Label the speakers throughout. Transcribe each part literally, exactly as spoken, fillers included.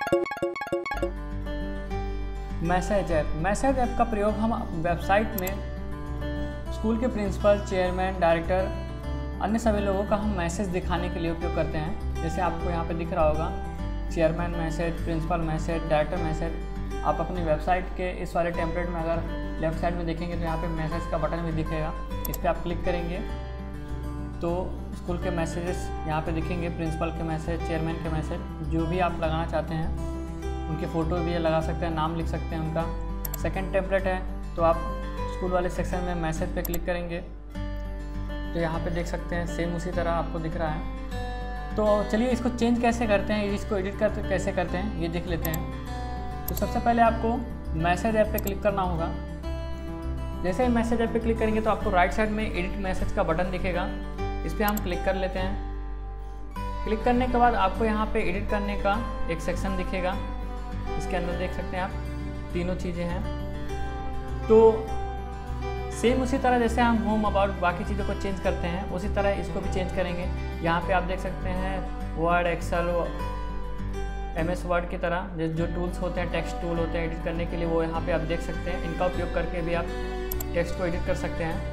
Speaker 1: Message app message app का प्रयोग हम वेबसाइट में स्कूल के प्रिंसिपल, चेयरमैन, डायरेक्टर, अन्य सभी लोगों का हम मैसेज दिखाने के लिए उपयोग करते हैं। जैसे आपको यहाँ पे दिख रहा होगा chairman message, principal message, director message. आप अपनी वेबसाइट के इस वाले टेम्पलेट में अगर लेफ्ट साइड में देखेंगे तो यहाँ पे मैसेज का बटन भी दिखेगा। इस पर आप क्लिक करेंगे तो स्कूल के मैसेजेस यहाँ पे दिखेंगे, प्रिंसिपल के मैसेज, चेयरमैन के मैसेज, जो भी आप लगाना चाहते हैं उनके फ़ोटो भी लगा सकते हैं, नाम लिख सकते हैं उनका। सेकंड टेम्पलेट है तो आप स्कूल वाले सेक्शन में मैसेज पे क्लिक करेंगे तो यहाँ पे देख सकते हैं सेम उसी तरह आपको दिख रहा है। तो चलिए इसको चेंज कैसे करते हैं, इसको एडिट करते कैसे करते हैं ये देख लेते हैं। तो सबसे पहले आपको मैसेज ऐप पे क्लिक करना होगा। जैसे ही मैसेज ऐप पे क्लिक करेंगे तो आपको राइट साइड में एडिट मैसेज का बटन दिखेगा, इस पर हम क्लिक कर लेते हैं। क्लिक करने के बाद आपको यहाँ पे एडिट करने का एक सेक्शन दिखेगा, इसके अंदर देख सकते हैं आप तीनों चीज़ें हैं। तो सेम उसी तरह जैसे हम होम, अबाउट, बाकी चीज़ों को चेंज करते हैं उसी तरह इसको भी चेंज करेंगे। यहाँ पे आप देख सकते हैं Word, Excel, M S Word की तरह जो टूल्स होते हैं, टेक्स्ट टूल होते हैं एडिट करने के लिए, वो यहाँ पे आप देख सकते हैं। इनका उपयोग करके भी आप टेक्स्ट को एडिट कर सकते हैं।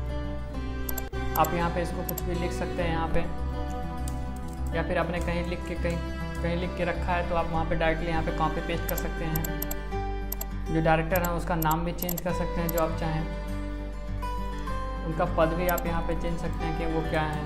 Speaker 1: आप यहाँ पे इसको कुछ भी लिख सकते हैं यहाँ पे, या फिर आपने कहीं लिख के कहीं कहीं लिख के रखा है तो आप वहाँ पे डायरेक्टली यहाँ पे कॉपी पेस्ट कर सकते हैं। जो डायरेक्टर हैं उसका नाम भी चेंज कर सकते हैं जो आप चाहें, उनका पद भी आप यहाँ पे चेंज सकते हैं कि वो क्या है।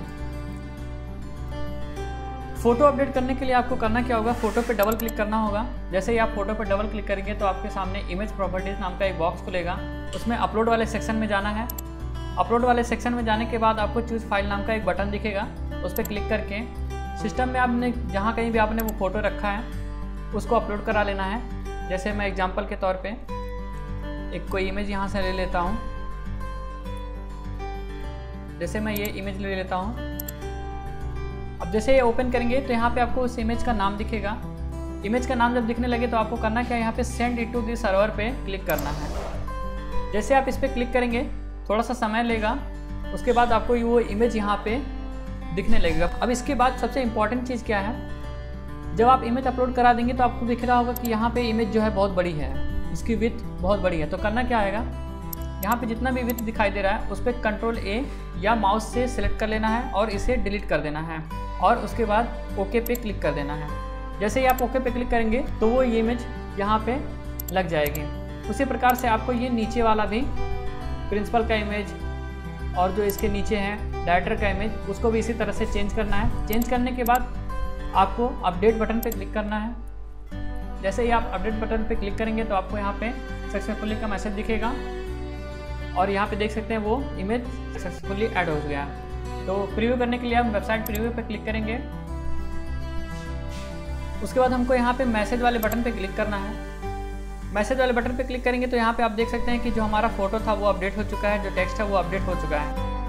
Speaker 1: फ़ोटो अपडेट करने के लिए आपको करना क्या होगा, फ़ोटो पे डबल क्लिक करना होगा। जैसे ही आप फोटो पे डबल क्लिक करेंगे तो आपके सामने इमेज प्रॉपर्टीज़ नाम का एक बॉक्स खुलेगा, उसमें अपलोड वाले सेक्शन में जाना है। अपलोड वाले सेक्शन में जाने के बाद आपको चूज़ फाइल नाम का एक बटन दिखेगा, उस पर क्लिक करके सिस्टम में आपने जहाँ कहीं भी आपने वो फ़ोटो रखा है उसको अपलोड करा लेना है। जैसे मैं एग्जांपल के तौर पे एक कोई इमेज यहाँ से ले लेता हूँ। जैसे मैं ये इमेज ले लेता हूँ, अब जैसे ये ओपन करेंगे तो यहाँ पे आपको उस इमेज का नाम दिखेगा। इमेज का नाम जब दिखने लगे तो आपको करना क्या है, यहाँ पे send it to the server पे क्लिक करना है। जैसे आप इस पर क्लिक करेंगे थोड़ा सा समय लेगा, उसके बाद आपको वो इमेज यहाँ पे दिखने लगेगा। अब इसके बाद सबसे इम्पॉर्टेंट चीज़ क्या है, जब आप इमेज अपलोड करा देंगे तो आपको दिख रहा होगा कि यहाँ पे इमेज जो है बहुत बड़ी है, इसकी विड्थ बहुत बड़ी है। तो करना क्या आएगा, यहाँ पे जितना भी विड्थ दिखाई दे रहा है उस पर कंट्रोल ए या माउस से सिलेक्ट कर लेना है और इसे डिलीट कर देना है, और उसके बाद ओके पे क्लिक कर देना है। जैसे ही आप ओके पे क्लिक करेंगे तो वो ये इमेज यहाँ पे लग जाएगी। उसी प्रकार से आपको ये नीचे वाला भी प्रिंसिपल का इमेज और जो इसके नीचे है डायरेक्टर का इमेज, उसको भी इसी तरह से चेंज करना है। चेंज करने के बाद आपको अपडेट बटन पे क्लिक करना है। जैसे ही आप अपडेट बटन पे क्लिक करेंगे तो आपको यहाँ पे सक्सेसफुली का मैसेज दिखेगा और यहाँ पे देख सकते हैं वो इमेज सक्सेसफुली ऐड हो गया। तो प्रीव्यू करने के लिए हम वेबसाइट प्रीव्यू पे क्लिक करेंगे। उसके बाद हमको यहाँ पे मैसेज वाले बटन पे क्लिक करना है। मैसेज वाले बटन पे क्लिक करेंगे तो यहाँ पे आप देख सकते हैं कि जो हमारा फोटो था वो अपडेट हो चुका है, जो टेक्स्ट है वो अपडेट हो चुका है।